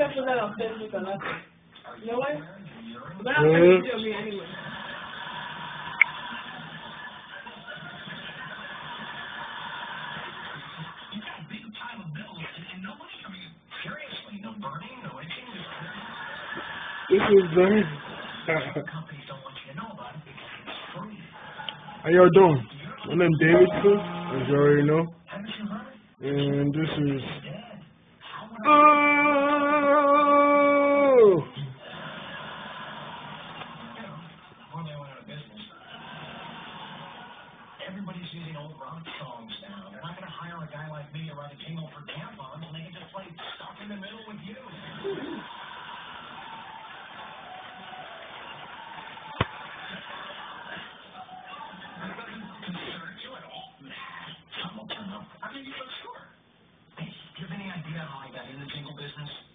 gonna put that on Facebook or nothing. You know what? But I'm gonna kill me anyway. This is done. How y'all doing? My name's Davidson, as you already know. And this is... Oh! Everybody's using old rock songs now. They're not going to hire a guy like me to write a jingle for tampons, and they can just play Stuck in the Middle with You. I mean, you look sure. Hey, do you have any idea how I got in the jingle business?